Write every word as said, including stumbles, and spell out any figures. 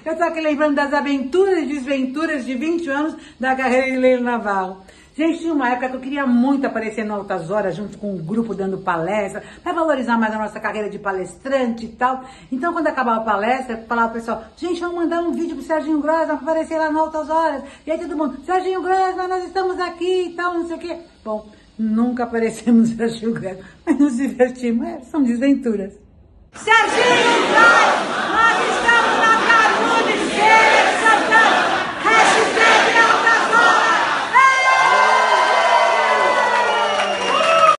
Eu tô aqui lembrando das aventuras e desventuras de vinte anos da carreira de Leila Navarro. Gente, tinha uma época que eu queria muito aparecer no Altas Horas, junto com um grupo dando palestra, para valorizar mais a nossa carreira de palestrante e tal. Então, quando acabava a palestra, eu falava pro pessoal, gente, vamos mandar um vídeo pro Serginho Grossman para aparecer lá no Altas Horas. E aí todo mundo, Serginho Grossman, nós estamos aqui e tal, não sei o quê. Bom, nunca aparecemos no Serginho Grossman, mas nos divertimos. É, são desventuras. Serginho Grossman!